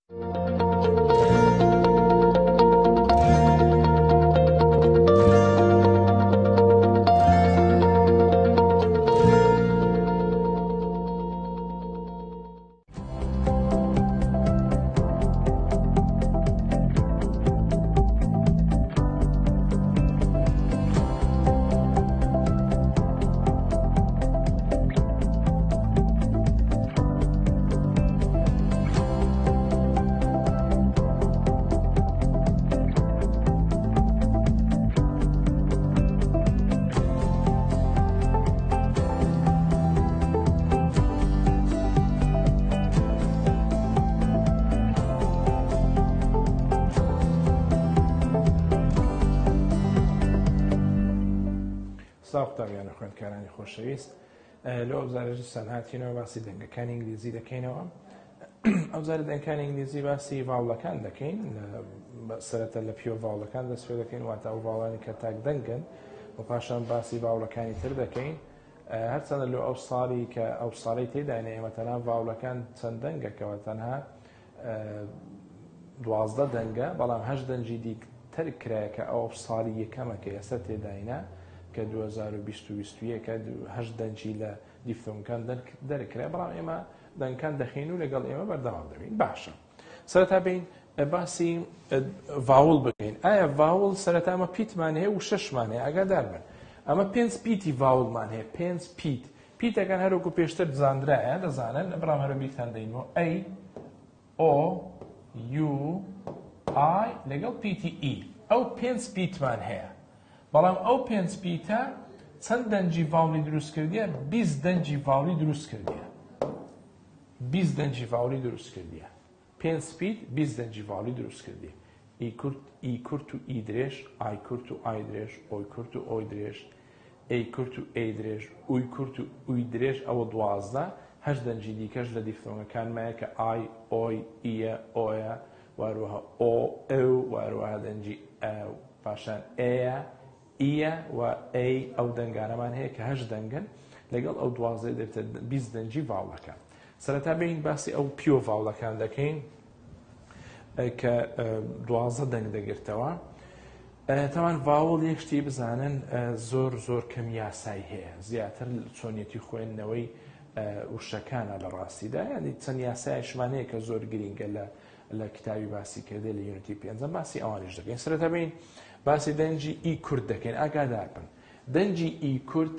ساختاویان خوێندکارانی خۆشەویست لە ئەوزارەی سەنهاتینەوە باسی دەنگەکانی ئینگلیزی دەکەینەوە. ئەوزارە دەنگەکانی ئینگلیزی باسی ڤاوڵەکان دەکەین، سەرەتا لە پیۆ ڤاوڵەکان دەست پێ دەکەین، واتە ئەو ڤاوڵانی کە تاک دەنگن، و پاشان باسی ڤاوڵەکانی تر دەکەین. هەرچەندە لە ئەو ساڵی کە ئەو ساڵی تێداینە ئێمە تەنها ڤاوڵەکان چەند دەنگەکەوە تەنها 12 دەنگە، بەڵام 8 دەنجی دیکەتر کرایە کە ئەو ساڵی یەکەمە کە ئێستا تێداینە کە 2021 8 دەنجی لە دیفتۆمەکان دەرکرا، بەڵام ئێمە دەنگەکان دەخین و لەگەڵ ئێمە بەردەوام دەبین. باشە، سەرەتا بین باسی ڤاوڵ بکەین. ئایا ڤاوڵ سەرەتا ئەمە پیتمان هەیە و 6مان هەیە، ئاگادار بن ئەمە 5 پیتی ڤاوڵمان هەیە، 5 پیت. پیتەکان هەروەکو پێشتر زانرایە، دەزانن، بەڵام هەرە بیرتان دەینەوە A O U I لەگەڵ پیتی E. ئەو 5 پیتمان هەیە، بەڵام ئەو 5 پیتە چەند دەنجی ڤاوڵی دروست کردیە؟ 20 دەنجی ڤاوڵی دروست کردیە. 20 دەنجی ڤاوڵی دروست کردیە. 5 پیت 20 دەنجی ڤاوڵی دروست کردیە. ئی کورت و ئی درێژ، ئای کورت و ئای درێژ، ئۆی کورت و ئۆی درێژ، ئەی کورت و ئەی درێژ، ئوی کورت و ئوی درێژ، ئەوە 12. 8 دەنجی دیکەش لە دیفتۆمەکانمایە کە ئای، ئۆی، ئیە، ئۆیە، واروەها ئۆ، ئەو، واروەها دەنجی ئەو، پاشان ئەیە، ئیە و ئەی. ئەو دەنگانەمان هەیە کە 8 دەنگن لەگەڵ ئەو 12 دێتە 20 دەنجی ڤاوڵەکان. سەرەتا بین باسی ئەو پیۆ ڤاوڵەکان دەکەین کە 12 دەنگ دەگرتەوە. تاوان ڤاوڵ یەک شتی بزانن زۆر کەم یاسای هەیە، زیاتر چۆنیەتی خوێندنەوەی وشەکانە لە ڕاستیدا، یعنی چەند یاسایشمان هەیە کە زۆر گرینگە لە کتابی باسی کردێ لە یونیتی 5 باسی ئەوانیش دەکەین. سەرەتا بین باسی دەنجی ئی کورت دەکەین. ئاگادار بن دەنجی ئی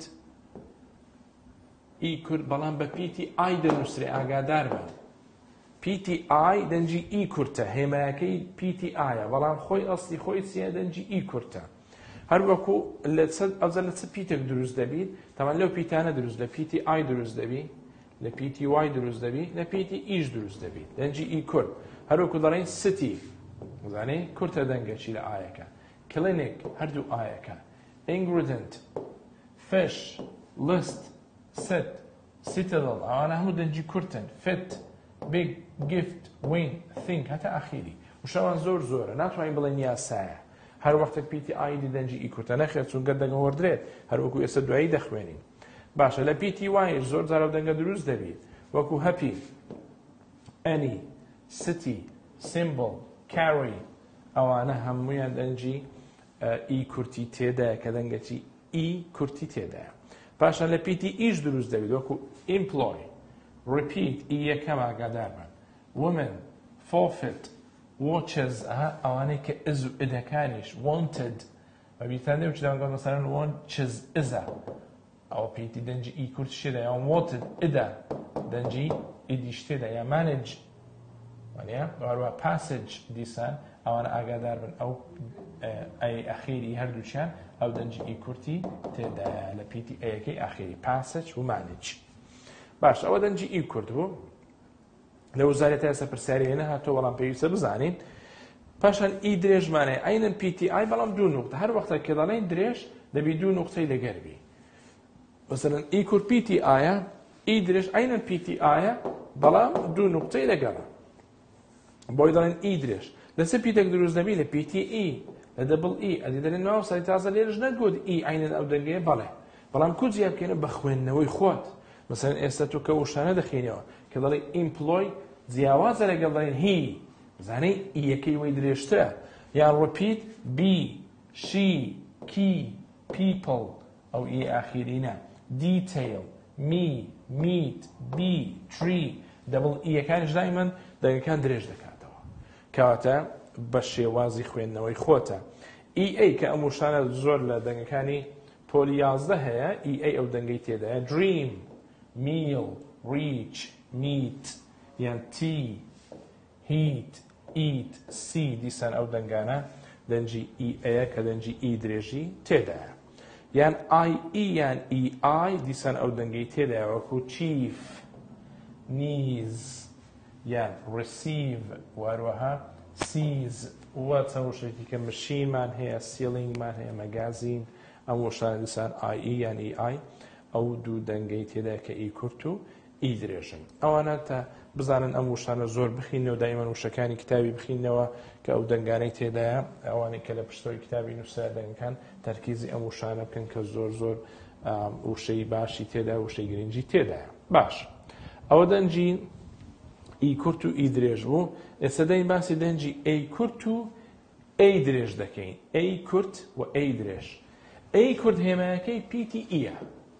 کورت بەڵام بە پیتی ئای دەنووسرێ. ئاگادار بن پیتی ئای دەنجی ئی کورتە، هێمایەکەی پیتی ئایە، بەڵام خۆی ئەسڵی خۆی چیە؟ دەنجی ئی کورتە. هەروەکو ئەوزە لە چ پیتێک دروست دەبیت؟ تەمان لەو پیتانە دروست، لە پیتی ئای دروست دەبی، لە پیتی وای دروست دەبی، لە پیتی ئیش دروست دەبیت. دەنجی ئی کورت. هەروەکو دەڵێن ستی، زانەی کورتە دەنگەچی لە ئایەکە. clinic هەردوو ئایەکە. ingredient fish list sit citadel ئەوانە هەموو دەنجی کورتن. fit big gift win think هەتا ئاخیری. وشەوان زۆرە، ناتوانین بڵێن یاسایە. هەر وەختێک پیتی ئایدی دەنجی ئی کورتە نەخێت، چونکە دەنگە وەردرێت، هەروەکو ئێستا دوایی دەخوێنین. باشە، لە پیتی وایش زۆر جارە دەنگە دروست دەبیت، وەکو happy any city symbol carry ئەوانە هەموویان دەنجی ئی کورتی تێدایە کە دەنگەچی ئی کورتی تێدایە. پاشان لە پیتی ئیش دروست دەبێت، وەکو employ repeat ئی یەکەم. ئاگادار بن women forfeit watches ئەوانەی کە ئز و ئدەکانیش wanted بەبیتان دێ چداگەڵ مەسەرەن watches ئزە، ئەو پیتی دەنجی ئی کورت شێدا، یان wanted ئدە دەنجی ئیدیش تێدا، یا manage وانە passage دیسان. ئەوانە ئاگادار بن ئەو ئەی ئەخیری هەردووچیان ئەو دەنجی ئی کورتی تێدایە لە پیتی ئەیەکەی ئاخیری passage و manage. باش، ئەوە دەنجی ئی کورت بوو. لە وزارەتی ئێستا پرسیارێنە هاتۆ، بەڵام پێویستە بزانین. پاشان ئی درێژمانەیە ئاینن پیتی ئای، بەڵام 2 نوقتە. هەر وەختە کە دەڵێن درێژ دەبی 2 نوقتەی لەگەربی. مثلەن ئی کورت پیتی ئایە، ئی درێژ ئاینن پیتی ئایە، بەڵام 2 نوقتەی لەگەڵە. بۆی دەڵێن ئی درێژ. لەسە پیتێک دروست دەبی لە پیتی ئی، لە دەبڵ ئی، ئەدی دەڵێن ناو سەری تازە لێرەش نەگوت ئی ئاینن ئەو دەنگەیە، بەڵێ، بەڵام کو جیا بکەنە بە خوێندنەوەی خۆت. مثلەن ئێستا تۆ کە وشانە دەخینەوە کە دەڵێ ئیمپلۆی، جیاوازە لەگەڵ دەڵێن هی، زانەی ئیەکەی وەی درێژترە یان repeat B she key people ئەو ئی ئاخیرینە detail me meet be tree دەبڵ ئیەکانش دایمەن دەنگەکان درێژ دەکاتەوە کەواتە بە شێوازی خوێندنەوەی خۆتە EA کە ئەم وشانە زۆر لە دەنگەکانی پۆلی 11 هەیە EA ئەو دەنگەی تێدایە dream meal reach meet یان tea heat eat see دیسان ئەو دەنگانە دەنجی EA کە دەنجی E درێژی تێدایە یان IE یان EI دیسان ئەو دەنگەی تێدایە وەکو chief knees یان receive واروەها seize وە چەند وشێکی کە مشینمان هەیە سیلینگمان هەیە مەگازین ئەم وشانە دیسان IE یان EI ئەو دوو دەنگەی تێدایە کە ئی کورت و ئی درێژن ئەوانە تا بزانن ئەم وشانە زۆر بخینەوە دایمەن وشەکانی کتابی بخینەوە کە ئەو دەنگانەی تێدایە ئەوانەی کە لە پشتەوەی کتابی نووسرا دەنگەکان تەرکیزی ئەم وشانە بکەن کە زۆر زۆر وشەی باشی تێدایە وشەی گرنگی تێدایە باش ئەوە دەنجی ئی کورت و ئی درێژ بوو ئێستا دەین باسی دەنجی ئەی کورت و ئەی درێژ دەکەین ئەی کورت و ئەی درێژ ئەی کورت هێمایەکەی PTE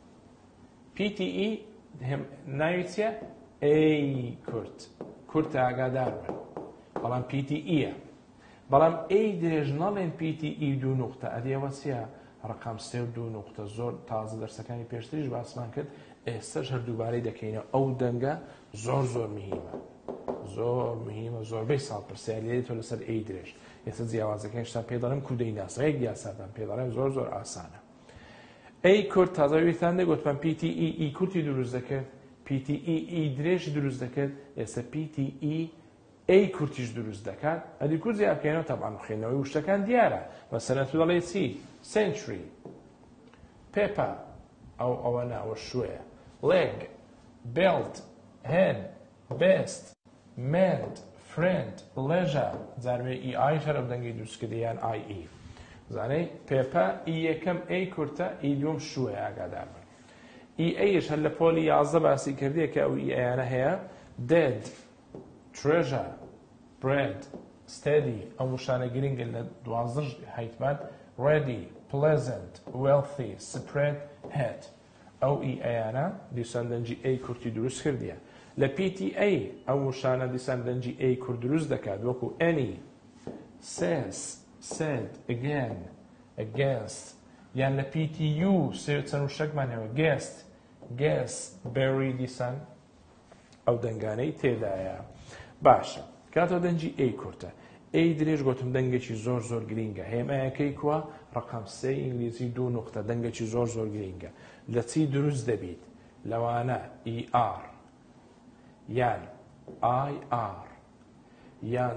PTE ناویچە ئەی کورت کورت ئاگادار بن بەڵام PTE بەڵام ئەی درێژ نەڵێن PTE دوو نوقتە ئەدێوە چیە ڕقام سێ و دوو نوقتە زۆر تازە دەرسەکانی پێشتریش باسمان کرد ئێستاش هەردووبارەی دەکەینەوە ئەو دەنگە زۆر زۆر مهمە زۆر مهمە زۆربەی ساڵ پرسیار لێت تۆ لەسەر ئەی درێژ ئێستا جیاوازەکەی شتان پێ دەڵێم کودەی ناسا یەک یاسادان پێ دەڵێم زۆر زۆر ئاسانە ئەی کورت تازەویتان دەگوتمان PTE ئی کورتی دروست دەکرد PTE ئی درێژی دروست دەکرد ئێستا PTE ئەی کورتیش دروست دەکات ئەدی کورت زیابکەینەوە تەبعاً خوێندنەوەی وشتەکان دیارە مەسەلەن تو دەڵێ چی century paper ئەوە ناوە شوێ leg belt hen best mend friend leisure زانوێ EI شەرەف دەنگی دروستکردیان IE زانەی پێپە ئی یەکەم ئەی کورتە ئی دووەم شوێ ئاگادار بن ئی ئەیش هەر لە پۆلی 11 باسی کردیە کە ئەو ئی ئەیانە هەیە dead treasure bread steady ئەم وشانە گرنگن لە 12 هەیتمان ready pleasant wealthy spread head ئەو ئی ئەیانە دیسان دەنجی ئەی کورتی دروست کردیە لە PTA ئەو وشانە دیسان دەنجی ئەی کورت دروست دەکات وەکو any says said again against یان لە PTU چەند وشەکمان هەیە guest guess bury دیسان ئەو دەنگانەی تێدایە باشە کاتەوە دەنجی ئەی کورتە ئەی درێژ گوتم دەنگێکی زۆر زۆر گرینگە هێمایەکەی کووە ڕقم سێ ئینگلیزی دوو نوقتە دەنگێکی زۆر زۆر گرینگە لە چی دروست دەبیت لەوانە ER یان IR یان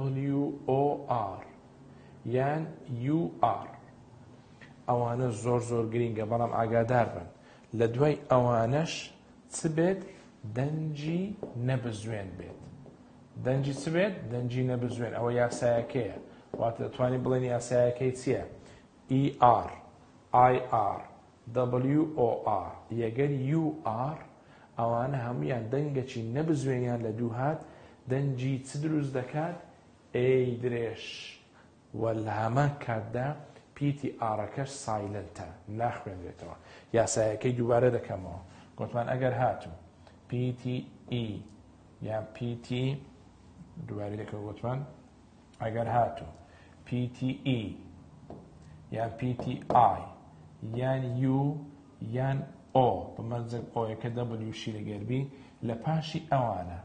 WOR یان UR ئەوانە زۆر زۆر گرینگە بەڵام ئاگادار بن لە دوای ئەوانەش چ بێت دەنجی نەبزوێن بێت دەنجی چ بێت دەنجی نەبزوێن ئەوە یاسایەکەیە واتە دەتوانین بڵێن یاسایەکەی چییە ER IR WOR یەگەر UR ئەوانە هەمویان دەنگەکی نەبزوێنیان لە دوو هات دەنجی چ دروست دەکات ئەی درێژ وە لە هەمان کاتدا PTRەکەش سایلنتە ناخوێنرێتەوە یاسایەکەی دووبارە دەکەمەوە گوتمان ئەگەر هاتوو PTE یان PT دووبارە دەکەم گوتمان ئەگەر هاتوو PTE یان PTI یان U یان O بمەرجێک ئۆیەکە Wشی لەگەربی لە پاشی ئەوانە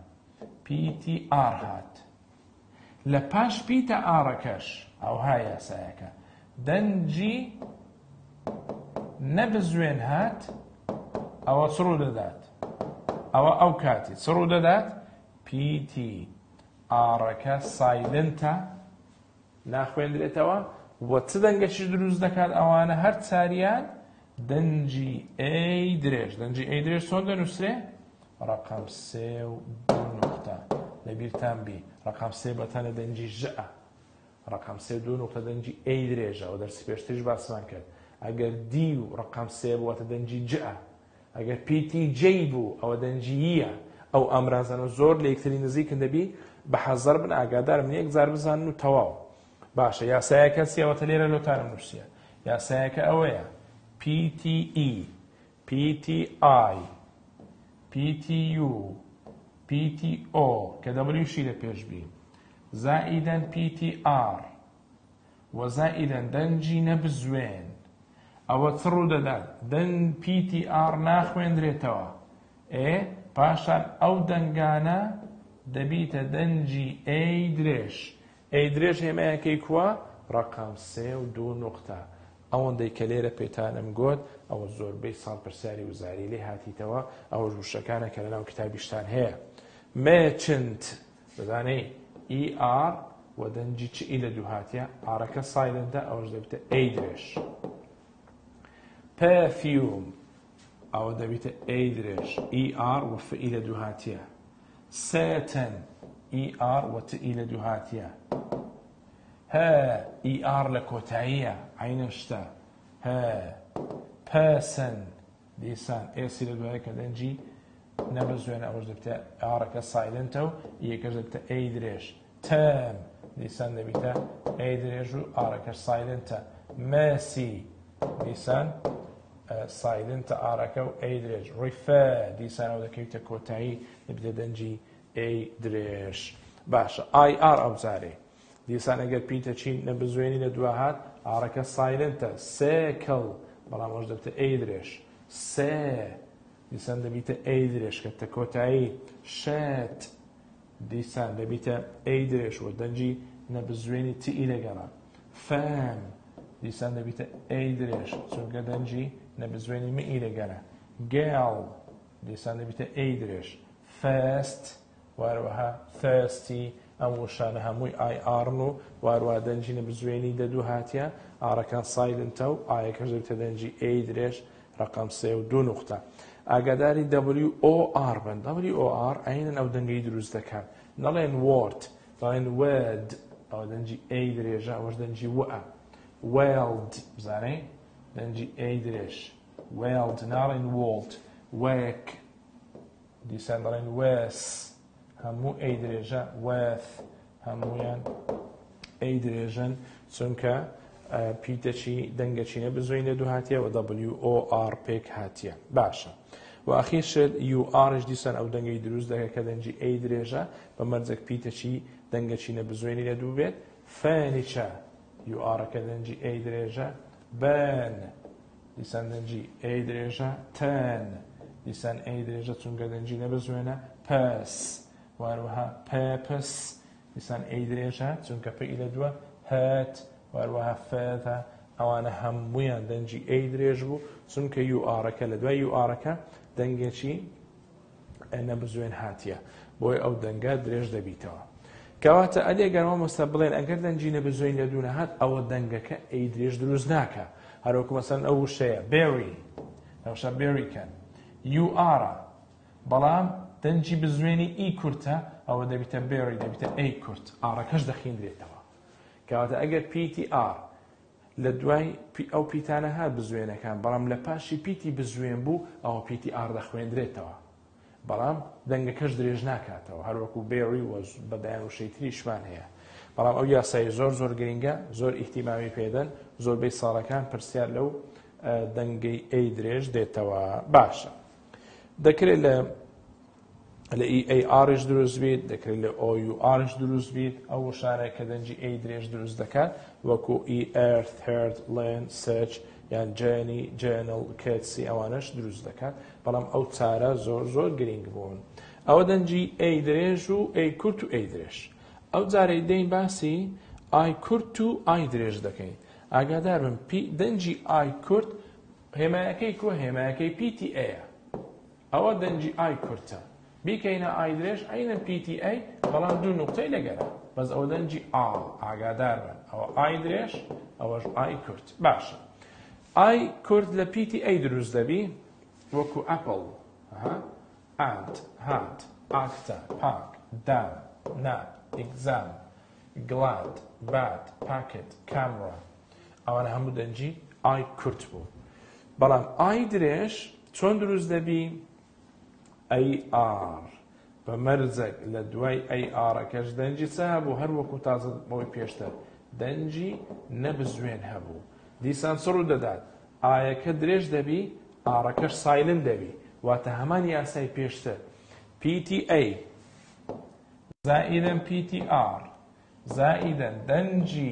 PTR هات لە پاش PTRەکەش ئەوها یاسایەکە دەنجی نەبزوێن هات ئەوە چڕوو دەدات ئەوە ئەو کاتی چڕوو دەدات PTRەکە سایلنتە ناخوێندرێتەوە وە چ دەنگەشی دروست دەکات ئەوانە هەر چاریان دەنجی ئەی درێژ دەنجی ئەی درێژ چۆن دەنووسرێ ڕقم سێ و دوو نوقتە لەبیرتان بی ڕقم سێ بەتەنە دەنجی ژەئە ڕقم سێ دوو نوقتە دەنجی ئەی درێژە و دەرسی پێشتریش باسمان کرد ئەگەر دی و ڕقم سێ بووەتە دەنجی جەئە ئەگەر PTJ بوو ئەوە دەنجی یە ئەو ئەمرازانە زۆر لە یەکتری نزیکن دەبی بە حەزەر بن ئاگادارم یەک جار بزانن و تەواو باشە یاسایەکە چیەوەتە لێرە لۆتانم نووسیە یاسایەکە ئەوەیە PTE PTI PTU PTO کە دەبلیوشی لە پێش بی زائیدەن PTR وەزائیدەن دەنجی نەبزوێن ئەوە چ ڕوو دەدات دەن PTR ناخوێندرێتەوە پاشان ئەو دەنگانە دەبیتە دەنجی A درێژ A درێژ هێمایەکەی کووە ڕقم 3 و 2 نقطە ئەوەندەی کە لێرە پێتانم گوت ئەوە زۆربەی ساڵ پرسیاری وزاری لێ هاتیتەوە ئەوە وشەکانە کە لەناو کتابیشتان هەیە merchant دەزانەی ER و دەنجی چ ئی لە دوو هاتیە ئارەکە سایلنتە ئەوەش دەبیتە A درێژ perfume ئەوە دەبیتە A درێژ ER و F ئی لە دوو هاتیە certain ER و T ئی لە دوو هاتیە ER لە کۆتاییە عینە شتە person دیسان S لە دوایە کە دەنجی نەبەزوێنە ئەوەش دەبیتە ئارەکە سایلنتە و یەکەش دەبیتە A درێژ term دیسان دەبیتە A درێژ و ئارەکەش سایلنتە mercy دیسان سایلنتە ئارەکە و A درێژ refer دیسان ئەو دەکەویتە کۆتایی دەبیتە دەنجی A درێژ باشە IR ئەو جارێ دیسان ئەگەر پیتە چی نەبزوێنی لە دووە هات ئارەکە سایلنتە سێکڵ بەڵام ئەوش دەبیتە A درێژ سێ دیسان دەبیتە A درێژ کە تە کۆتایی شێت دیسان دەبیتە A درێژ و دەنجی نەبزوێنی T ئی لەگەڵا فەم دیسان دەبیتە A درێژ چونکە دەنجی نەبزوێنی M ئی لەگەڵا گێڵ دیسان دەبیتە A درێژ فەست واروەها thirsty ئەم وشانە هەمووی IR و واروها دەنجی نەبزوێنی دەدوو هاتیە ئارەکان سایلنتە و ئایەکەش دەبیتە دەنجی A درێژ ڕقم 3 و 2 نقطە ئاگاداری WOR بن WOR عینەن ئەو دەنگەی دروست دەکات نەڵێن word دەڵێن word ئەوە دەنجی A درێژە ئەوەش دەنجی وە weld بزانەی دەنجی A درێژ weld ناڵێن walt wake دیسان دەڵێن wes هەموو A درێژە weth هەمویان A درێژن چونکە پیتەچی دەنگەچی نەبزوێنی لە دوو هاتیە و WOR پێک هاتیە باشە و ئەخیرشت URش دیسان ئەو دەنگەی دروست دەکە کە دەنجی A درێژە بە مەرجێک پیتەچی دەنگەچی نەبزوێنی لە دوو بێت فەنیچە URەکە دەنجی A درێژە بن دیسان دەنجی A درێژە تەن دیسان A درێژە چونکە دەنجی نەبزوێنە پەس واروها پەپس دیسان A درێژە چونکە پێی لە دووە هەت واروها فەتە ئەوانە هەموویان دەنجی A درێژ بوو چونکە URەکە لە دوای URەکە دەنگێکی نەبزوێن هاتیە بۆی ئەو دەنگە درێژ دەبیتەوە کەواتە ئەلێگەرەوە مەسە بڵێن ئەگەر دەنجی نەبزوێن لە دوو نەهات ئەوە دەنگەکە A درێژ دروست ناکە هەروەکو مەسەن ئەو وشەیە berry ئەوشە berryکەن URە بەڵام دەنجی بزوێنی ئی کورتە ئەوە دەبیتە berry دەبیتە A کورت ئارەکەش دەخیندرێتەوە کەواتە ئەگەر PTR لە دوای ئەو پیتانە هات بزوێنەکان بەڵام لە پاشی پیتی بزوێن بوو ئەوە PTR دەخوێندرێتەوە بەڵام دەنگەکەش درێژ ناکاتەوە هەروەکو berry و بەدایان وشەی تریشمان هەیە بەڵام ئەو یاسایی زۆر گرنگە زۆر ئیحتیمامی پێدەن زۆربەی ساڵەکان پرسیار لەو دەنگەی A درێژ دێتەوە باشە دەکرێت لە EARش دروست بیت دەکرێت لە OURش دروست بیت ئەو وشانەیە کە دەنجی A درێژ دروست دەکات وەکو earth heard land search یان journey journal کەتسی ئەوانەش دروست دەکات بەڵام ئەو چارە زۆر گرنگ بوون ئەوە دەنجی A درێژ و A کورت و A درێژ ئەو جارەی دەین باسی I کورت و I درێژ دەکەین ئاگادار بن دەنجی I کورت هێمایەکەی کووە هێمایەکەی PTA ئەوە دەنجی I کورتە بیکەینە I درێژ عینە PTA بەڵام دوو نقطەی لەگەرە بەس ئەوە دەنجی ئاگادار بن ئەوە I درێژ ئەوەش I کورت باشە I کورت لە PTA دروست دەبی وەکو Apple ant hat actor park dam nap exam glad bad packet camera ئەوانە هەموو دەنجی I کورت بوو بەڵام I درێژ چۆن دروست دەبی AR بە مەرجێک لە دوای ئەی ئاڕەکەش دەنجی چ هەبوو هەر وەکو تازە بەوەی پێشتر دەنجی نەبزوێن هەبوو دیسان سڕ و دەدات ئایەکە درێژ دەبی ئاڕەکەش سایلن دەبی واتە هەمان یاسای پێشتر PTA زائدا PTR زائدا دەنجی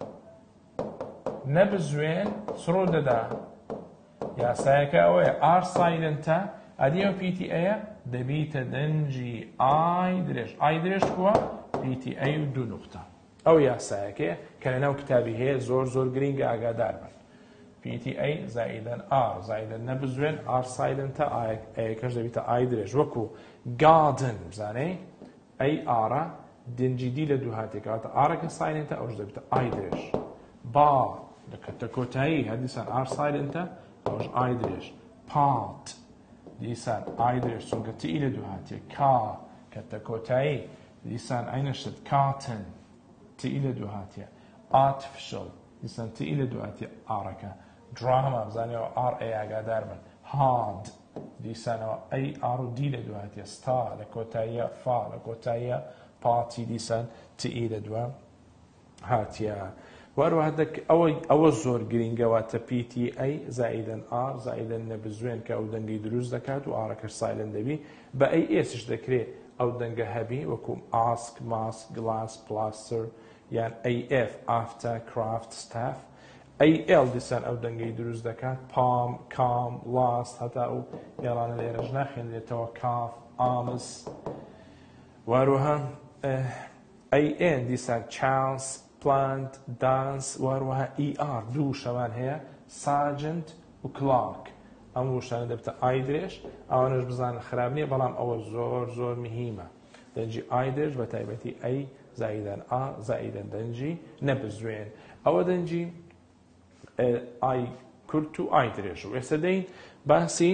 نەبزوێن سڕ و دەدا یاسایەکە ئەوەیە ئار سایلنتە ئەدی ئەو PTA دەبیتە دەنجی ئای درێژ کووە PTA و دوو نوقتە ئەو یاسایەکەیە کە لەناو کتابی هەیە زۆر گرینگە ئاگادار بن PTA زائدا R زائدا نەبزوێن R سایلنتە ئەیەکەش دەبیتە ئای درێژ وەکو garden بزانەی ئەی ئارە دەنجی دی لە دوو هاتێکەواتە ئارەکە سایلنتە ئەوش دەبیتە ئای درێژ با لەکەتە کۆتایی هەردیسان R سایلنتە ئەوش ئای درێژ پات دیسان ئای درێژ چونکە تی لە دوو هاتێ کا کەتە کۆتایی دیسان ئاینەشت کاتن تی لە دوو هاتیە artificial دیسان تی لە دوو هاتیە ئارەکە دراما بزانەوە ئار ئەی ئاگادار بن هاد دیسانەوە ئەی ئار و دی لە دوو هاتیە ستا لە کۆتاییە فا لە کۆتاییە پاتی دیسان تی لە دووە هاتیە وەروەها ئەوە زۆر گرینگەواتە PTA زائیدەن R زائیدەن نەبزوێن کە ئەو دەنگی دروست دەکات و ئارەکەش سایلن دەبی بە ASش دەکرێت ئەو دەنگە هەبی وەکو ئاسک ماسک گلاس پلاستر یان AF ئافتە کرافت ستاف AL دیسان ئەو دەنگەی دروست دەکات پام کام لاست هەتا ئەو گێڕانە لێرەش ناخێنرێتەوە کاف ئامس وەروەها AN دیسان چانس پلانت دانس وەروەها ER دوو شەوان هەیە ساجنت و کلارک ئەم وشانە دەبتە ئای درێژ ئەوانش بزانە خراپ نییە بەڵام ئەوە زۆر مهمە دەنجی ئای درێژ بە تایبەتی ئەی زائیدەن ئا زائیدەن دەنجی نەبزوێن ئەوە دەنجی ئای کورت و ئای درێژ و ئێستا دەین باسی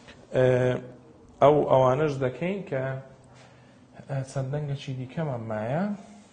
ئەوانش دەکەین کە چەند دەنگێکی دیکەمان مایە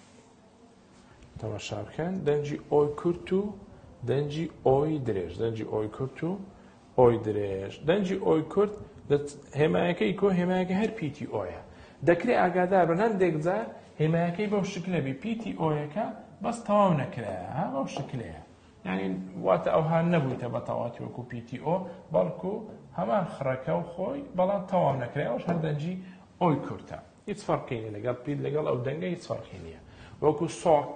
تەماشا بکەن دەنجی ئۆی کورت و دەنجی ئۆی درێژ دەنجی ئۆی کورت و ئۆی درێژ دەنجی ئۆی کورت هێمایەکەی کۆ هێمایەکە هەر PTOیە دەکرێت ئاگادار بن هەندێک جار هێمایەکەی بەو شکلە بی PTOیەکە بەس تەواو نەکرایە بەو شکلەیە یعنی واتە ئەوها نەبوویتە بە تەواتی وەکو PTO بەڵکو هەمان خڕەکە و خۆی بەڵام تەواو نەکرای ئەوش هەر دەنجی ئۆی کورتە هیچ فەرقی نییە لەگەڵ پیت لەگەڵ ئەو دەنگە هیچ فەرقی نییە وەکو سۆک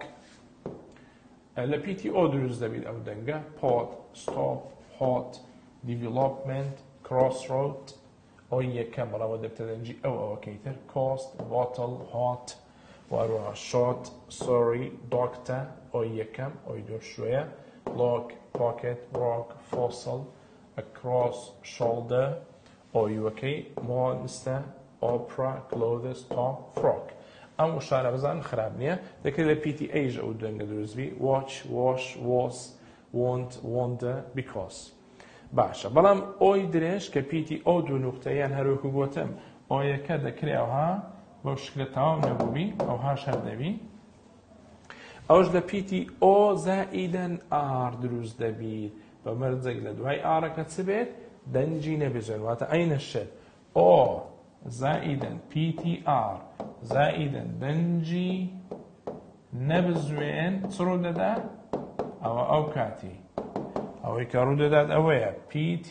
لە PTO دروست دەبێت ئەو دەنگە پۆت ستۆپ هۆت دیڤلۆپمنت کڕۆسڕۆد ئەوی یەکەم بەڵاوە دەبتە دەنجی ئەوەکەیتر کۆست بۆتڵ هۆت وەروەها شۆت سۆری دۆکتە ئەوی یەکەم ئەوی دۆشوەیە لۆک پۆکێت ڕۆک فۆسڵ ئەکرۆس شۆڵدە ئەویوەکەی مۆنستە ئۆپرا کلۆدس تۆپ فڕۆک ئەم وشانە بزان خراپ نییە دەکرێت لە PTAژ ئەو دەنگە دروستبی watch wash was want wonder because باشە بەڵام ئۆی درێژ کە PTO دوو نوقتەیان هەروەکو گوتم ئۆیەکە دەکرێت ئەوها بەو شکلە تەواو نەبووبی ئەوهاش هەر دەبی ئەوش لە PTO زائیدەن R دروست دەبیت بە مەرجێک لە دوای ئارەکە چ بێت دەنجی نەبێژن واتە ئەینە شت O زائیدەن PTR زائیدەن دەنجی نەبزوێن چ ڕوو دەدا ئەوە ئەو کاتی ئەوەی کە ڕوو دەدات ئەوەیە PT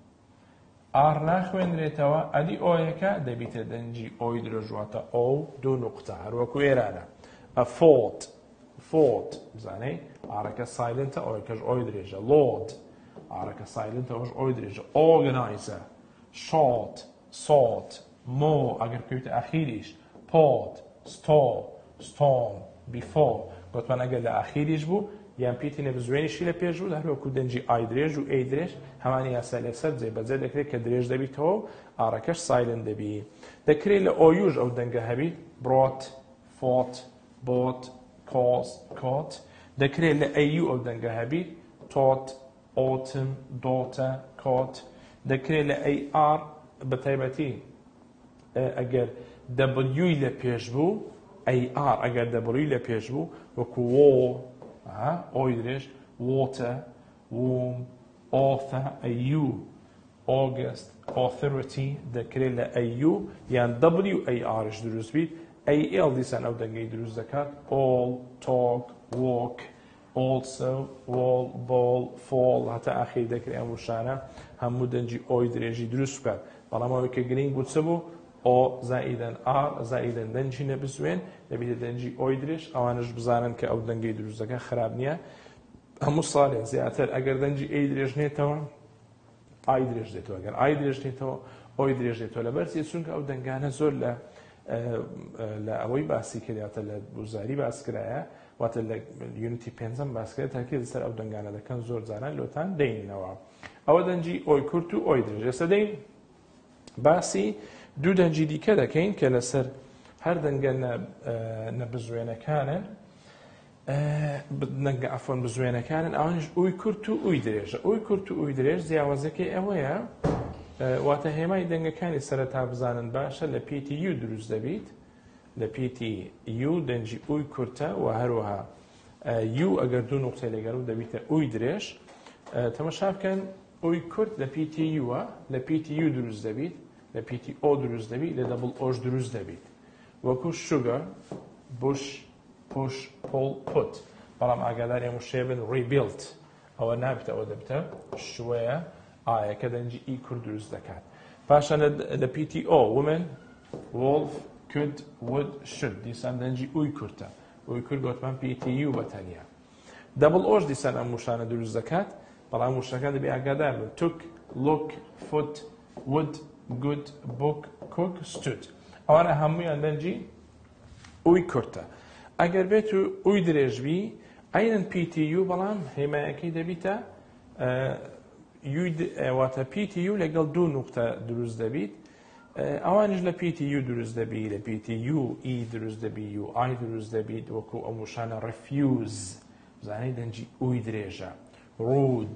R ناخوێنرێتەوە ئەدی ئۆیەکە دەبیتە دەنجی ئۆی درۆژواتە ئەو دوو نوقتە هەروەکو ئێرانە فۆت بزانەی ئارەکە سایلنتە ئەوەکەش ئۆی درێژە لۆد ئارەکە سایلنتە ئەوش ئۆی درێژە ئۆرگنایزە شۆت سۆت مۆ ئەگەر پێوتە ئەخیریش پۆت ستۆ ستۆم بیفۆ گوتمان ئەگەر لە ئەخیریش بوو یان پیتی نەبزوێنیشی لە پێش بوو هەروەکو دەنجی ئای درێژ و ئەی درێژ هەمانی یاسا لەسەر جێبەجێ دەکرێت کە درێژ دەبیتەوە و ئارەکەش سایلن دەبی دەکرێت لە ئۆیوژ ئەو دەنگە هەبیت برۆت فۆت بۆت کۆست کۆت دەکرێت لە ئەیو ئەو دەنگە هەبیت تۆت ئۆتم دۆتە کۆت دەکرێت لە AR بە تایبەتی ئەگەر دەبلیوی لە پێش بوو AR ئەگەر دەبلیوی لە پێش بوو وەکو وۆ ئۆی درێژ وۆتە ووم ئۆفە ئەیو ئۆگست authority دەکرێت لە AU یان WARش دروست بیت AL دیسان ئەو دەنگەی دروست دەکات all, talk, walk, also, wall, ball, fall هەتا ئاخیر دەکرێت ئەم وشانە هەموو دەنجی ئۆی درێژی دروست بکات بەڵام ئەوەی کە گرنگ بوو چ بوو O زائداً R زائداً دەنجی نەبزوێن دەبێتە دەنجی ئۆی درێژ ئەوانش بزانن کە ئەو دەنگەی دروست دەکات خراپ نییە هەموو ساڵێک زیاتر ئەگەر دەنجی A درێژ نێتەوە I درێژ دێتەوە ئەگەر I درێژ نێتەوە ئۆی درێژ دێتەوە لەبەرچی چونکە ئەو دەنگانە زۆر لە ئەوەی باسی کردیاتە لە بوزاری باسکرایە واتە لە یونیتی پێنجەم باسکرێت تاکێت لەسەر ئەو دەنگانە دەکەن زۆر جاران لۆتان دەینەوە ئەوە دەنجی ئۆی کورت و ئۆی درێژ ئێستا دەین باسی دوو دەنجی دیکە دەکەین کە لەسەر هەر دەنگە نەبزوێنەکانن دەنگە ئەفۆن بزوێنەکانن ئەوانش ئوی کورت و ئوی درێژە ئوی کورت و ئوی درێژ جیاوازەکەی ئەوەیە واتە هێمای دەنگەکانی سەرەتا بزانن باشە لە پێتی یو دروست دەبیت لە پێتی یو دەنجی ئوی کورتە و هەروەها یو ئەگەر دوو نوقتەی لەگەڵ دەبیتە ئوی درێژ تەماشا بکەن ئوی کورت لە پێتی یووە لە پێتی یو دروست دەبیت لە پێتی ئۆ دروست دەبیت لە دەبڵ ئۆش دروست دەبیت وەکو شوگەر بوش پوش پۆڵ پوت بەڵام ئاگادار ئێمە شێ بن ڕیبیلت ئەوە نابێتە ئەوە دەبتە شوەیە ئایا کە دەنجی ئی کورد دروست دەکات پاشان لە پێتی ئۆ ومن وڵف کود ود شد دیسان دەنجی ئوی کورتە ئوی کورد گوتمان پێتی یو بەتەنیا دەبڵ ئۆش دیسان ئەم وشانە دروست دەکات بەڵام وشەکان دەبێ ئاگادار بن توک لوک فوت ود good book cook stood ئەوانە هەموویان دەنجی ئوی کورتە ئەگەر بێت و ئوی درێژبی ئەینن پیتی یو بەڵام هێمایەکەی دەبیتە واتە پیتی یو لەگەڵ دوو نوقتە دروست دەبیت ئەوانش لە پیتی یو دروست دەبی لە پیتی یو ئی دروست دەبی یو ئای دروست دەبیت وەکو ئەم وشانە ڕفیوز زانەی دەنجی ئوی درێژە ڕود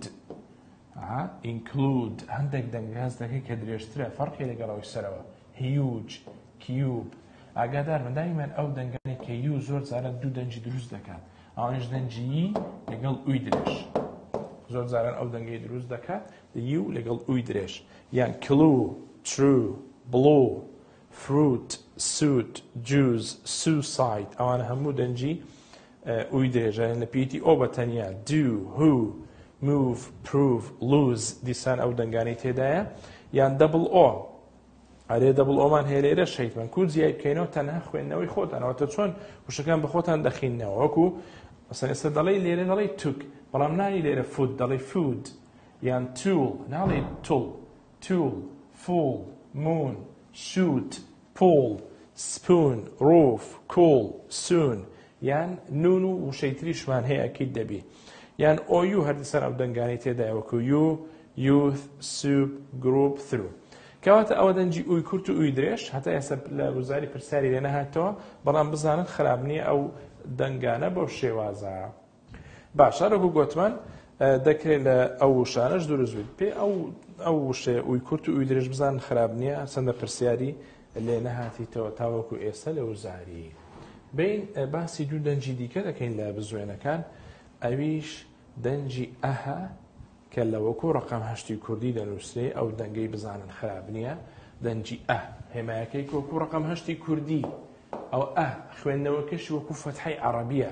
include هەندێک دەنگاز دەکەی کە درێژترە فەرقی لەگەڵەوەی سەرەوە هیوج کیوب ئاگادار من دایمەن ئەو دەنگانی کە یو زۆر جاران دوو دەنجی دروست دەکات ئەوانش دەنجی لەگەڵ ئوی درێژ زۆر جاران ئەو دەنگەی دروست دەکات یو لەگەڵ ئوی درێژ یان کلو true blue fruit suit juice suicide ئەوانە هەموو دەنجی ئوی درێژە لە پێتی ئۆ بەتەنیا do who move, prove, lose دیسان ئەو دەنگانی تێدایە یان دەبڵ ئۆ ئەرێ دەبڵ ئۆمان هەیە لێرە شەیتمان کو جیای بکەینەوە تەنها خوێندنەوەی خۆتانەوەتە چۆن وشەکان بە خۆتان دەخینەوە وەکو مەسەڵەن ئێستا دەڵێی لێرە دەڵێی توک بەڵام نانی لێرە فود دەڵێی فود یان tool ناڵێ tool tool full moon shoot pull spoon roof cool soon یان نون و وشەی تریشمان هەیە ئەکید دەبی یان ئۆیو هەردیسان ئەو دەنگانی تێدایە وەکو یو youth soup group through کەواتە ئەوە دەنجی ئوی کورت و ئوی درێژ هەتا ئێستا لە وزاری پرسیاری لێ نەهاتەوە بەڵام بزانن خراپ نییە ئەو دەنگانە بەو شێوازە باشە ڕۆکو گوتمان دەکرێت لە ئەو وشانەش دروست بێت پێ ئەو وشەیە ئوی کورت و ئوی درێژ بزانن خراپ نییە چەندە پرسیاری لێ نەهاتیتەوە تاوەکو ئێستا لە وزاری بین باسی دوو دەنجی دیکە دەکەین لە بزوێنەکان ئەویش دەنجی ئەها کە لە وەکو ڕقم هەشتی کوردی دەنووسێ ئەو دەنگەی بزانن خراپ نییە دەنجی ئە هێمایەکەی وەکو ڕقم هەشتی کوردی ئەو ئە خوێندنەوەکەشی وەکو فەتحەی عەرەبیە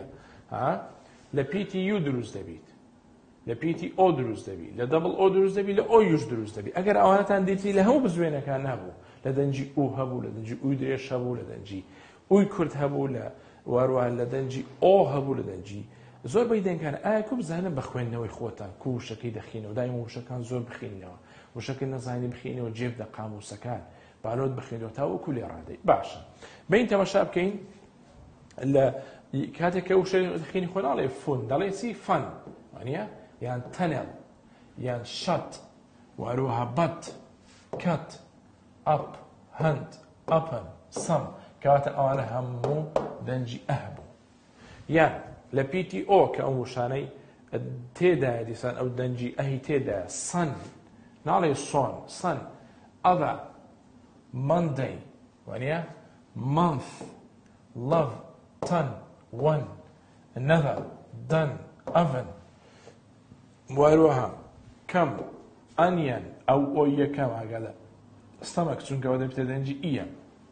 لە پیتی یو دروست دەبیت لە پیتی ئۆ دروست دەبیت لە دەبڵ ئۆ دروست دەبیت لە ئۆیوش دروست دەبیت ئەگەر ئەوانەتان دیتی لە هەموو بزوێنەکان نەبوو لە دەنجی ئو هەبوو لە دەنجی ئوی درێژ هەبوو لە دەنجی ئوی کورد هەبوو لە واروان لە دەنجی ئۆ هەبوو لە دەنجی زۆر بەی دەنگان ئایا کو بزانن بە خوێندنەوەی خۆتان کو وشەکەی دەخینەوە دایم وشەکان زۆر بخینەوە وشەکەی نەزانی بخینەوە جێب دە قاموسەکان بانۆت بخینەوە تاوەکو لێ ڕادەی باشە بین تەماشا بکەین لە کاتێک کە وشەی دەخینی خۆ ناڵێ فون دەڵێ چی فەن وانە یان تەنەڵ یان شەت واروها بەت کەت ئەپ هەند ئەپن سەم کەواتە ئەوانە هەموو دەنجی ئەه بوو یان لە پیتی ئۆ کە ئەم وشانەی تێدایە دیسان ئەو دەنجی ئەهی تێدایە سن ناڵێ سۆن سن ئەڤە مەندەی وانە month love ton one another done oven واروها کەم onion ئەو ئۆی یەکەم ئاگادە stomach چونکەەوە دەبێتە دەنجی ئیە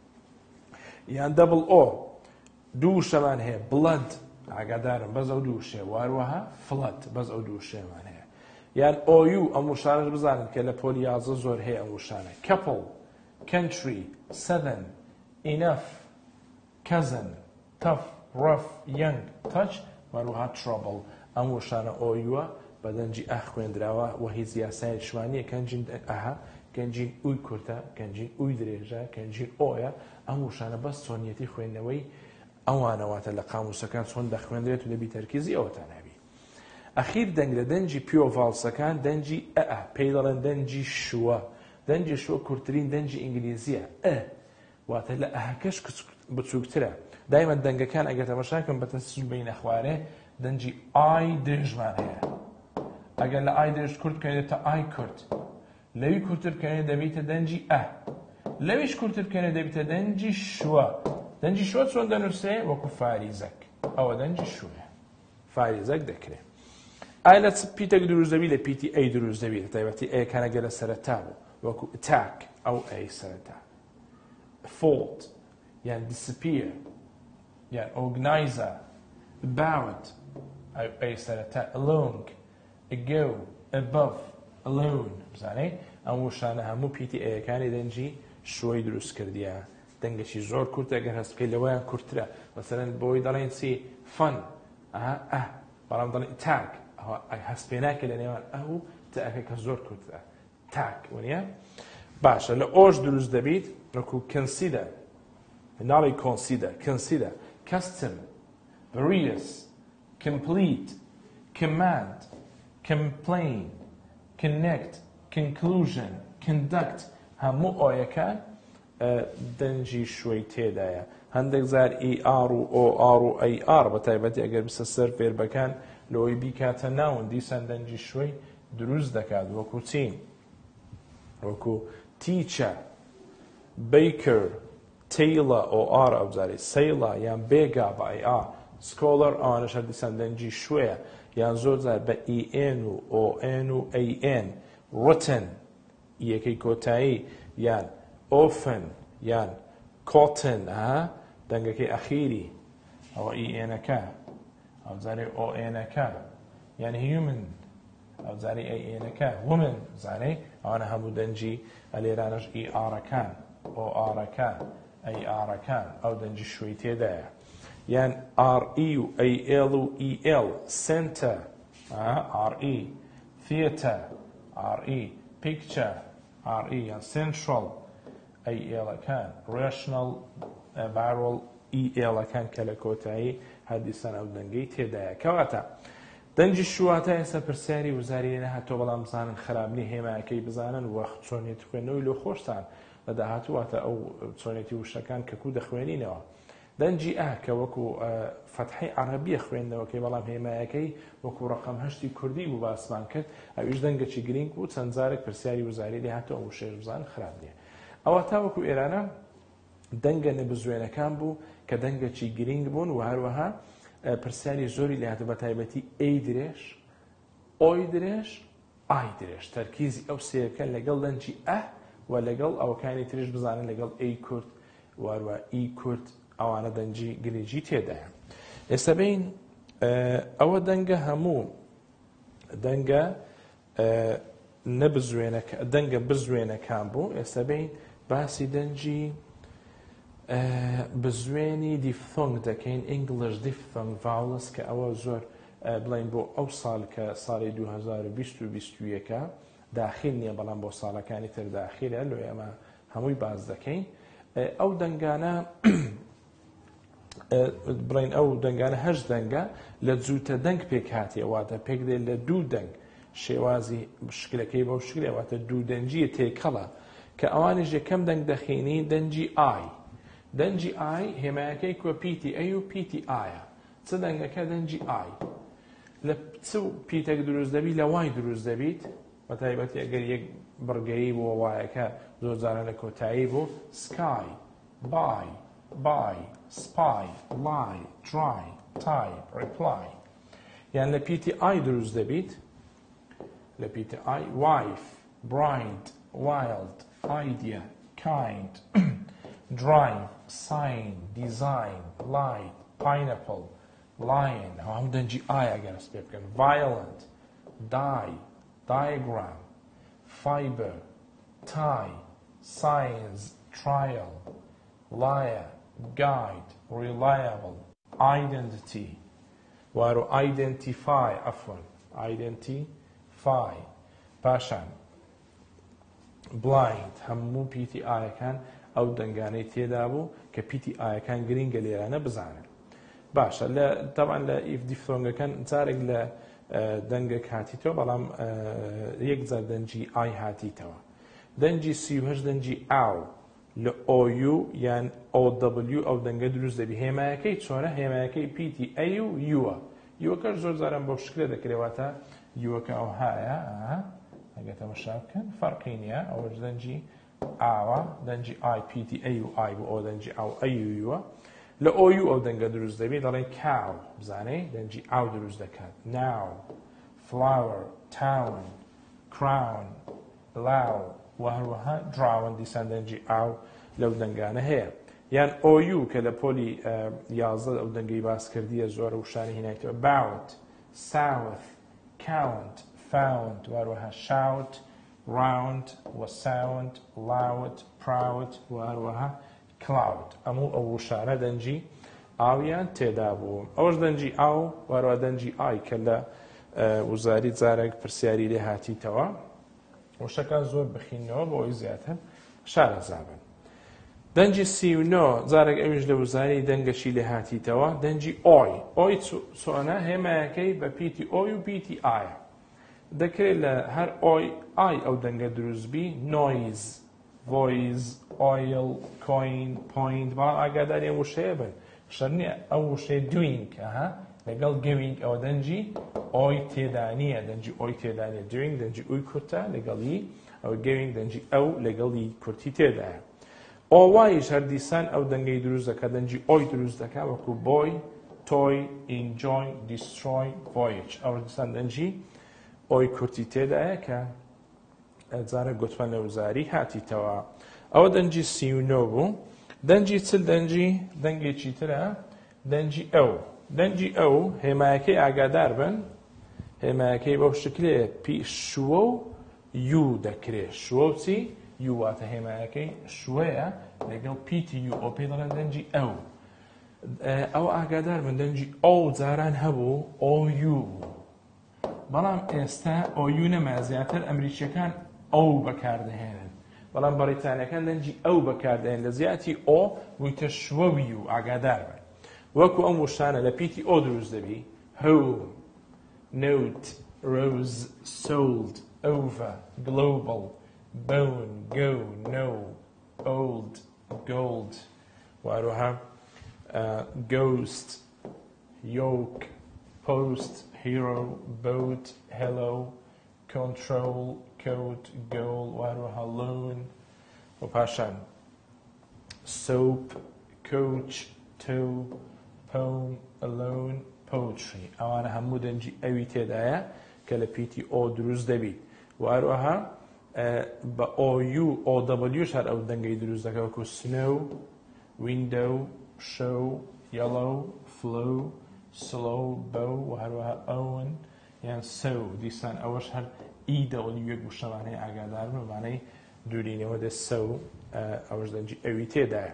یان دەبڵ ئۆ دوو شەمان هەیە بڵەد ئاگادارم بەس ئەو دوو شێ واروەها فڵەت بەس ئەو دوو شێمان هەیە یان ئۆیو ئەم وشانەش بزانن کە لە پۆلی یازە زۆر هەیە ئەم وشانە couple country southern enough cousin tough rough young touch واروها trouble ئەم وشانە ئۆیوە بە دەنجی ئە خوێندراوە و هیچ یاسای شوانیە کەنجین ئەها کەنجین ئوی کورتە کەنجین ئوی درێژە کەنجین ئۆیە ئەم وشانە بەس چۆنیەتی خوێندنەوەی ئەوانەواتە لە قاموسەکان چۆن دەخوێندرێت و دەبی تەرکیزی ئەوەتان هەبی ئەخیر دەنگ لە دەنجی پیۆڤالسەکان دەنجی ئە پێی دەڵێن دەنجی شووە دەنجی شووە کورتترین دەنجی ئینگلیزیە ئە واتە لە ئەهەکەش بچووکترە دایمە دەنگەکان ئەگەر تەماشاکەم بە تەسیل بینە خوارێ دەنجی ئای درێژمان هەیە ئەگەر لە ئای درێژ کورت کەێتە ئای کورت لەوی کورتتر کەێ دەبیتە دەنجی ئە لەویش کورتتر کەێ دەبیتە دەنجی شووە دەنجی شووە چۆن دەنووسێ وەکو فاریزەک ئەوە دەنجی شووە فاریزەک دەکرێت ئای لە پیتێک دروست دەبی لە پیتی ئەی دروست دەبێت تایبەتی ئەیەکانەگە لە سەرەتا بوو وەکو ئەتاک ئەو ئەی سەرەتا fault یان disappear یان organizer about ئەی سەرەتا along ago above alone بزانەی ئەم وشانە هەموو پیتی ئەیەکانی دەنجی شوۆی دروست کردیە دەنگەشی زۆر کورتە ئەگەر هەست بکەیت لەوەیان کورتترە مەسەلەن بۆی دەڵێن چی فن بەڵام دەڵێن تاک هەست پێ ناکە لە نێوان ئەو تاکە کە زۆر کورتە تاک وەنیە باشە لە ئۆش دروست دەبیت وەکو consider ناڵی consider custom various complete command complain connect conclusion conduct هەموو ئۆیەکان دەنجی شوۆی تێدایە هەندێک زار ئار و ئۆ و ئەی ئار بە تایبەتی ئەگەر بسە سەر فێربەکان لەوەی بیکاتە ناون دیسان دەنجی شوۆی دروست دەکات وەکو چین وەکو teacher baker tailor ئۆ ئار ئەوزاری سەیڵە یان بێگا بە ئەی ئار scholar ئەوانەش هەر دیسان دەنجی شوێیە یان زۆر جار بە ئن و ئۆن و ئەن written یەکەی کۆتایی یان often یان cotton دەنگەکەی ئەخیری ئەوە ئەنەکە ئەوزاری ئۆنەکە یان human ئەوزاری ئەنەکە woman زانەی ئەوانە هەموو دەنجی ئەلێرانەش ئارەکان ئۆڕەکان ئەیئارەکان ئەو دەنجی شوێی تێدایە یان RE و AL و EL center RE theater RE picture RE یان central AL-ەکان rational barrel EL-ەکان کە لە کۆتایی هەردیسان ئەو دەنگەی تێدایە کەواتە دەنجی شواتە ئێستا پرسیاری وزاری لێ نەهاتۆ بەڵام بزانن خراپنی هێمایەکەی بزانن و چۆنیێتی خوێندنەوەی لۆ خۆشتان لە داهاتواتە ئەو چۆنێتی وشەکان کە کو دەخوێنینەوە دەنجی کە وەکو فەتحی عەرەبیە خوێندنەوەکەی بەڵام هێمایەکەی وەکو ڕقم هەشتی کوردی بوو باسمان کرد ئەویش دەنگەکی گرنگ و چەند جارێک پرسیاری وزاری لێ هاتۆ ئەو وشەیەش بزانن خراپ نییە ئەوە تا وەکو ئێرانە دەنگە نەبزوێنەکان بوو کە دەنگەکی گرنگ بوون و هەروەها پرسیاری زۆری لێ هاتە بە تایبەتی ئەی درێژ ئۆی درێژ ئای درێژ تەرکیزی ئەو سێەکە لەگەڵ دەنجی و لەگەڵ ئەوەکانی تریش بزانن لەگەڵ ئەی کورد واروە ئی کورد ئەوانە دەنجی گرنگی تێدایە ئێستا بین ئەوە دەنگە هەموو دەنگە دەنگە بزوێنەکان بوو ئێستا بین باسی دەنجی بزوێنی دیفثۆنگ دەکەین ئینگلیش دیفثۆنگ ڤاولس کە ئەوە زۆر بڵین بۆ ئەو ساڵ کە ساڵی 2020 و 2021 داخل نییە بەڵام بۆ ساڵەکانی تر داخلە لۆ ئێمە هەمووی باز دەکەین ئەو دەنگانە بڵین ئەو دەنگانە هەشت دەنگە لە جووتە دەنگ پێک هاتیە واتە پێک دێت لە دوو دەنگ شێوازی شکلەکەی بەو شکلێ واتە دوو دەنجیە تێکەڵە کە ئەوانیش یەکەم دەنگ دەخینی دەنجی ئای دەنجی ئای هێمایەکەی کۆ پیتی ئەی و پیتی ئایە چ دەنگەکە دەنجی ئای لە چ پیتێک دروست دەبی لە وای دروست دەبیت بە تایبەتی ئەگەر یەک بڕگەیی بۆ وایەکە زۆر جارە لە کۆتایی بوو سکای بای سپای لای ترای تایپ ریپلای یان لە پیتی ئای دروست دەبیت لە پیتی ئای وایف براید وایلد ئایدیا kind, drive, sign, design, light, pineapple, lion. هم دنجي آي أجر سبيبكن. Violent, die, diagram, fiber, tie, science, trial, liar, guide, reliable, identity. وارو identify عفوا identify باشان blind همو PTI كان أو دنگاني تيدابو كPTI كان جرين قليلانا بزانه باشا لا طبعا لا if diphthonga كان نتارق لا دنگك هاتيتو بلام يقدر دنجي I هاتيتو دنجي سيوهش دنجي أو ل OU يعني OW أو دنگا دروز دبي هيماكي تشونه هيماكي PTI و يو كار زور زارم بوشكله دكريواتا يو كا أو هايا هاجت مشابكن فرقينيا أو دنجي أوا دنجي I PTI و I و دنجي أو أي يو ل OU أو دنگا دروز دبي دارين cow بزاني دنجي أو دروز دكات now flower town crown low وهروها drawn ديسان دنجي أو لو دنگانه هي يعني OU كلا بولي يازد أو دنگي باس كردية زور وشاني هناك about south count found وهروها shout round وsound loud proud وهروها cloud أمو أو شانه دنجي أويان تدابو أوش دنجي أو وهروها دنجي آي كلا وزاري زارك برسياري لهاتي توا وشكا زور بخينو بوي زياتهم شارع زابن دنجي سيو نو زارك اويج لوزاري دنگشي لهاتي توا دنجي اوي سوانا هما كي ببيتي اوي وبيتي اي دكري لهر اوي اي او دنگا دروز بي نويز فويز اويل كوين بوينت با اگادار يمو شيبن شرني او شي دوينك لقل giving او دنجي اوي تيدانية دنجي اوي تيدانية doing دنجي اوي كرتا لقل او giving دنجي او لقل كرتي تيدانية او وايش هرديسان او دنجي دروز دكا دنجي اوي دروز دكا وكو boy toy enjoy destroy voyage او هرديسان دنجي اوي كرتي تيدانية كا ازارة قطفان لوزاري هاتي توا او دنجي سيو نوبو دنجي تل دنجي چيترا دنجي او دنجي او هماكي اگادار بن هماكي بو شكل بي شو يو دكري شو تي يو وات هماكي شويه لقل بي تي يو او بيدرن دنجي او اگادار بن دنجي او زاران هبو او يو بلام استا او يو نما زياتر امريكان او بكاردهن بلام بريطانيا كان دنجي او بكاردهن لزياتي او ويتشوو يو اگادار بن وكو أم وشانا لبيتي أو دروز دبي home note rose sold over global bone go no old gold وأروها ghost yoke post hero boat hello control coat goal وأروها loan وباشان soap coach toe poem, alone, poetry. أنا همو دنجي أوي تدايا كلا بيتي أو دروز دبي وأروها با أو يو أو دبليو شهر أو دنجي دروز دكا وكو snow, window, show, yellow, flow, slow, bow وهروها own يعني so ديسان أول شهر إي دبليو يك بشمانه أقادار بمعنى دورينه وده so أوش دنجي أوي تدايا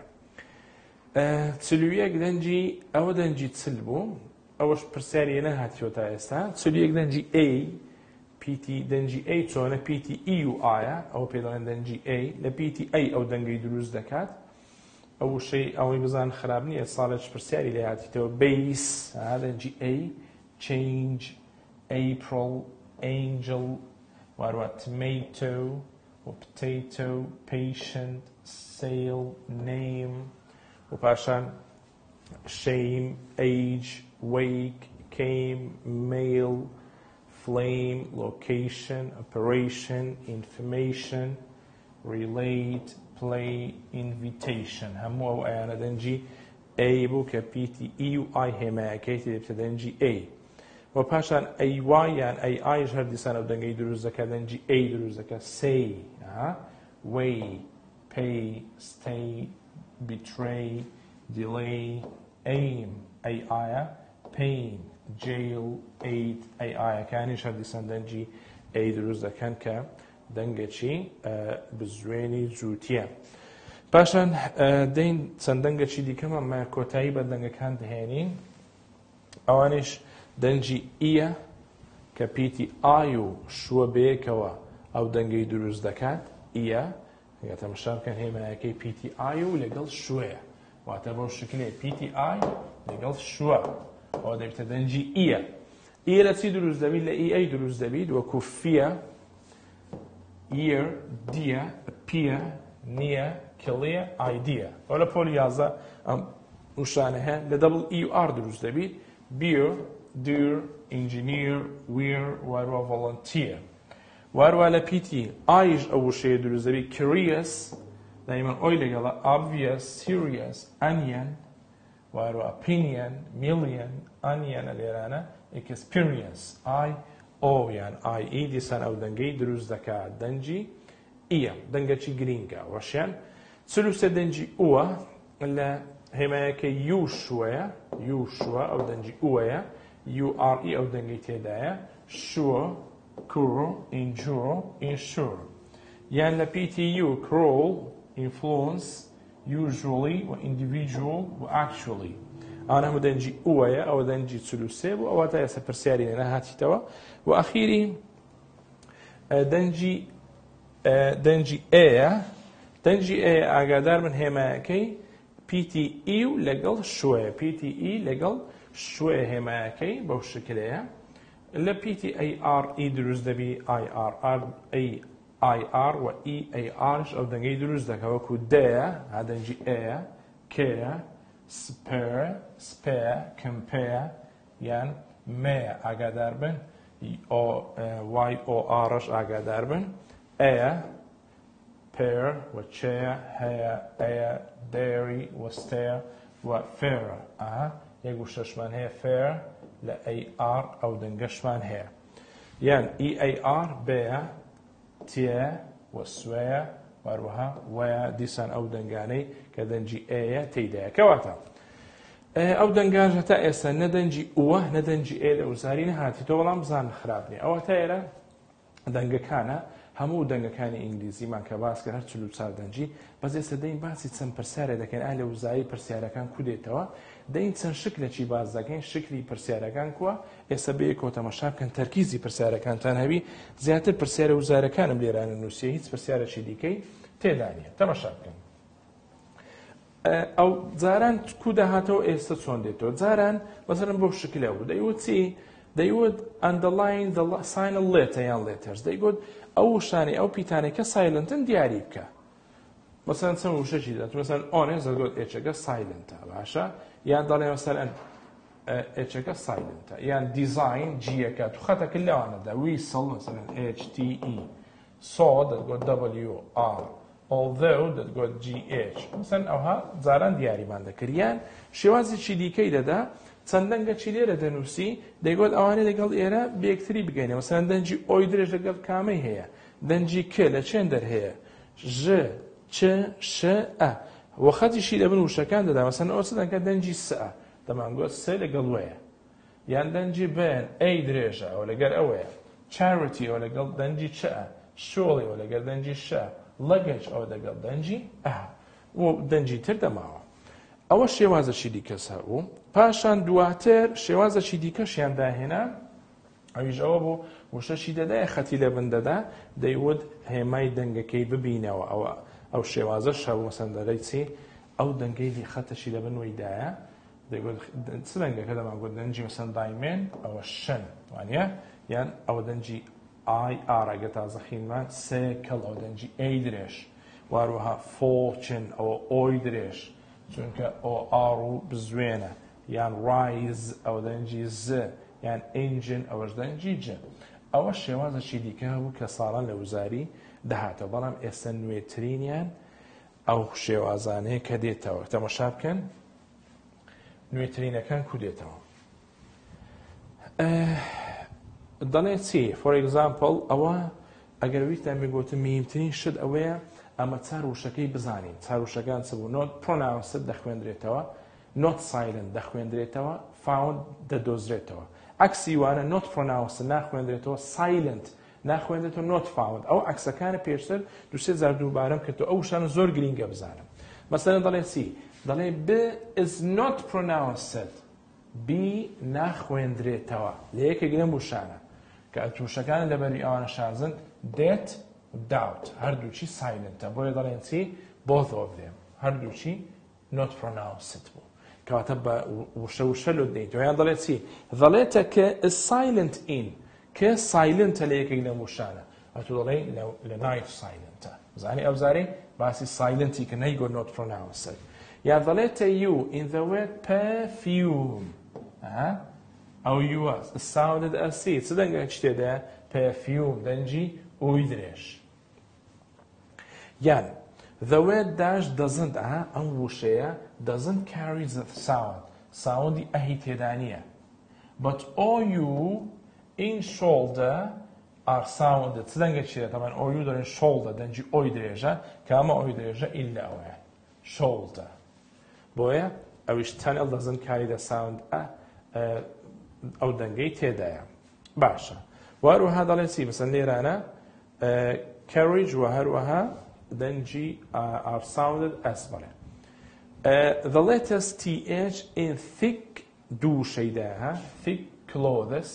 تسلويك دنجي أو دنجي تسلبو أوش برسالي نهاتيو تايستا تسلويك دنجي A PT دنجي A تسونا PT EU آيا أو بيدان دنجي A لPT A أو دنجي دروز دكات أول شيء أو يبزان خرابني صارش برسالي لهاتيو base هذا دنجي A change April angel واروا tomato potato patient sale name وباشان shame, age, wake, came, mail, flame, location, operation, information, relate, play, invitation. همو أو أنا دنجي A بو كبيتي E و I هما كيتي بتدنجي A. وباشان أي Y يعني أي I جهر دي سنة بدنجي دروز ذكا دنجي A دروز ذكا say, way, pay, stay, betray, delay, aim أي آية, pain, jail, aid أي آية كانش هذه سندنجي أي دروز كان كدنجتشي بزويني زوتيا. باشان دين سندنجتشي دي كمان ما كوتاي بدنجا كان دهانين أوانش دنجي إيا كبيتي آيو شو بيكوا أو دنجي دروز دكات إيا يتمشى كان هي ما كي بيتي آيو لقل شوية واعتبروا الشكل بيتي آي لقل شوية أو ده بتدنجي إيا إيا لتسي دروز دبيد لإي أي دروز دبيد وكوفيا year dia appear near كلية idea ولا بول يازا وشانها لدبل إي آر دروز دبيد beer dear engineer wear واروا volunteer واروا لبيتي آيج أول شيء دروز دبيد curious دائما أويلة يلا obvious serious onion واروا opinion million onion اللي experience I او يعني اي اي دي سن او دنجي دروز دكا دنجي ايا دنجتشي جرينكا وشان سلوسة دنجي اوا اللي هما كي يوشوا او دنجي اوايا يو ار اي او دنجي تيدايا شو كورو انجورو انشور يعني لبيتي يو كرول influence usually و individual و actually أنا هم دنجي أويا أو دنجي سلوسيب أو تايا سبرسيارين أنا هاتي توا وأخيري دنجي إيا أقدر من هما كي بيتي إيو لقل شوي بيتي إي لقل شوي هما كي بوشكلها لا بيتي أي آر إي دروز دبي أي آر أي آر و إي أي آرش أو دنجي دروز دكا وكو ديا هذا دنجي إيا كيا spare, compare يعني ما أقدر بن أو y-o-r-ش أقدر بن pair و chair hair dairy و stair و fair يقول ششمان هي fair لا A-R أو دنقشمان هي يعني E-A-R بيا تيا و سويا وروها ويا ديسان أو دنقاني كدنجي ايه تيدا كواتا او دنگاجه تا اسا ندنجي اوه ندنجي ايه وزارين هاتي تو بلام بزان خرابني او تايرا دنگا كانا همو دنگا كاني انجليزي ما كباس كهر چلو سال دنجي بس اسا دين باسي تسن پرسيارة دكين اهل وزاري پرسيارة كان كوديتوا دين تسن شكل چي باز دكين شكلي پرسيارة كان كوا اسا بيكو تماشاب كان تركيزي پرسيارة كان تنهبي زيادر پرسيارة وزارة كان بليران النوسية هيت پرسيارة چي ديكي تيدانية تماشاب كان او زاران كودا هاتو استا چون ديتو زاران مثلا بو شكل او they would underline the sign of letter and letters they would او شاني او بيتاني كسايلنت دياري بك مثلا سمو شي دات مثلا اون زغوت اتشكا سايلنت باشا يعني ضل مثلا اتشكا سايلنت يعني ديزاين جيكا خطا كلها انا دا ويصل مثلا اتش تي اي saw that got w r although that got GH مثلا اوها زاران دیاری من دکریان شوازی چی دیکی دادا چندنگا چی لیره دنوسی دیگود اوانی دگل ایره بیکتری بگینه مثلا دنجی اویدرش دگل کامی هیا دنجی کل چندر هیا ج چ ش ا وختی شی دبن وشکان دادا مثلا اوسدن که دنجی س ا تمام گفت س لگل ویا یان دنجی بین ای درجه او لگل اویا charity او لگل دنجی چ surely او لگل دنجی ش luggage او دقل دنجي و دنجي تر دماوه او شوازه چی دیکه سرو پاشان دواتر شوازه چی دیکه شیان ده هنا او جوابو وشه چی داده خطی لبن داده دیود همای دنگه کی ببینه او شوازه شو مثلا داره چی او دنگه دی خطه چی لبن ویدایا دیود سلنگه کده من گود دنجی مثلا دایمن او شن وانیا یان او دنجی آی آرگه تازه خیلمان سیکل او دنجی ایدرش واروها فورچن او اویدرش چونکه او آرو بزوینه یان رایز او دنجی ز یان انجن او دنجی جن او شوازه چی دیگه هو که سالان لوزاری دهاته بلام اسنویترین یان او شوازانه کدیتاو تماشاب کن نویترینه کن کدیتاو دەڵێ چی for example ئەوە ئەگەر ویتان بگوتم میمترین شت ئەوەیە ئەمە چاروشەکەی بزانین چاروشەکان چ بوو نۆت پرۆناونسد دەخوێندرێتەوە نۆت سایلنت دەخوێندرێتەوە فاوند دەدۆزرێتەوە عکسی وانە نۆت پرۆناونسد ناخوێندرێتەوە سایلنت ناخوێندرێتەوە نۆت فاوند ئەو عکسەکانە پێشتر دووسێ جار دووبارەم کردەوە ئەو شانە زۆر گرینگە بزانم مەسەلەن دەڵێ چی دەڵێ B is not pronounced B ناخوێندرێتەوە لە یەکێک لەم وشانە کە ئەتوشەکان لەبەری ئەوانە شازن دێت doubt هەردووچی سایلنتە بۆیە دەڵێن چی both of them هەردووچی not pronounced بوو کەواتە بە وشە لۆ دەیتەوە یان دەڵێت چی دەڵێتە کە is silent in کە سایلنتە لە یەکێک لەم وشانە ئەتو دەڵێ لە نایف سایلنتە زانی ئەو زارەی باسی سایلنتی کە نەیگۆ not pronounced یا دەڵێتە you in the word perfume ئەو you sounded as C چ دەنگە شتێدایە perfume دەنجی ئۆی درێژ یان the word dash doesn't ئەم وشەیە doesn't carry the sound ساوندی ئەهی تێدا نییە but all you in shoulder are sounded چ دەنگە چیە تەمان all you دەڵێن shoulder دەنجی ئۆی درێژە کە ئەمە ئۆی درێژە ئیلا ئەوەیە shoulder بۆیە ئەویش tunnel doesn't carry the sound ئەو دەنگەی تێدایە باشە وهروەها دەڵێن چی مەسەن لێرانە carriage و هەروەها دەنجی are sounded as بڵێ the letters th in thick دوو شەیدایە thick clothes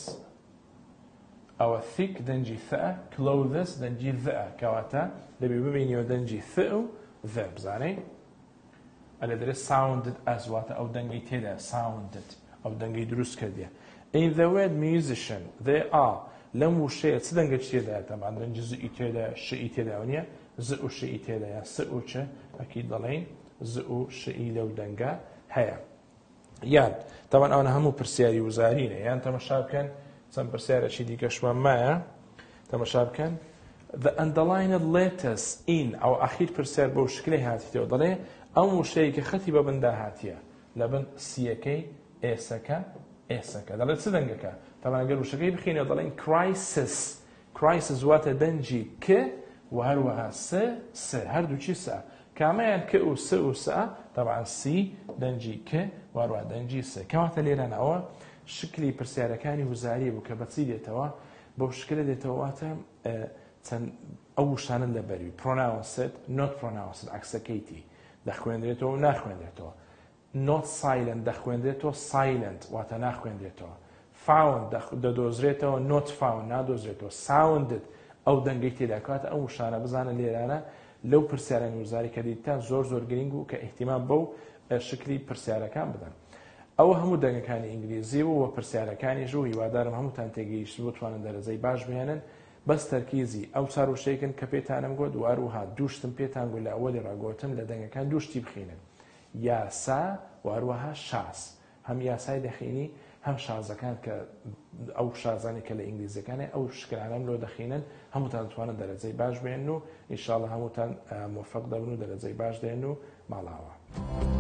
ئەوە thick دەنجی ثە clothes دەنجی ذە کەواتە دەبێ ببینیەوە دەنجی ث و ذە بزانەی ئەلە دەرێت sounded as واتە ئەو دەنگەی تێدا sounded ئەو دەنگەی دروست کردیە in the word musician they are لەم وشەیە چ دەنگە تێدایە تەمان دەنجی زئی تێدایە شئی تێدایە نییە ز و شئی تێدایە س و چ ئەکی دەڵێن ز و شئی لەو دەنگە هەیە یان تەمان ئەوانە هەموو پرسیاری وزارینە یان تەمەشا بکەن چەند پرسیارێکی دیکەشمان مایە تەمەشا بکەن the underlined letters in ئەو ئەخیر پرسیار بەو شکلەی هاتیتەوە دەڵێ ئەم وشەیە کە خەتی بە بندا هاتیە لە بن سیەکەی ئێسەکە دەڵێت چ دەنگەکە تەمان گەر وشەکەی بخینەوە دەڵێن crisis واتە دەنجی کە و هەروەها س هەردووچی سە کامەیان کە و س و سە تەبعاً سی دەنجی کە و هەروەها دەنجی س کەواتە لێرەن ئەوە شکلی پرسیارەکانی وزاری بوو کە بەچی دێتەوە بەو شکلە دێتەوە واتە چەند ئەو وشانە لەبەروی pronounced not pronounced عکسەکەیتی دەخوێندرێتەوە و ناخوێندرێتەوە not silent دەخوێندرێتەوە silent واتە ناخوێندرێتەوە found دەدۆزرێتەوە not found نادۆزرێتەوە sounded ئەو دەنگەی تێدا کاتە ئەو وشانە بزانە لێرانە لەو پرسیارانی وزاری کە دیتان زۆر گرنگ و کە احتیمام بەو شکلی پرسیارەکان بدەن ئەوە هەموو دەنگەکانی ئینگلیزی و پرسیارەکانیش و هیوادارم هەمووتان تێگەیشت بتوانن دەرەجەی باش بهێنن بەس تەرکیزی ئەو چار وشەیەکن کە پێتانم گوت و هەروەها دووشتم پێتان گوت لە ئەوەلی ڕاگۆتم لە دەنگەکان دووشتی بخینن یاسا و هەروەها شاس هەم یاسای دەخینی هەم شازەکان کە ئەو شازانی کە لە ئینگلیزیەکانە ئەو شکرانەم لۆ دەخینن هەمووتان دەتوانن دەرەجەی باش بێن و ئینشاڵڵا هەمووتان موفق دەبن و دەرەجەی باش دێن و ماڵاوە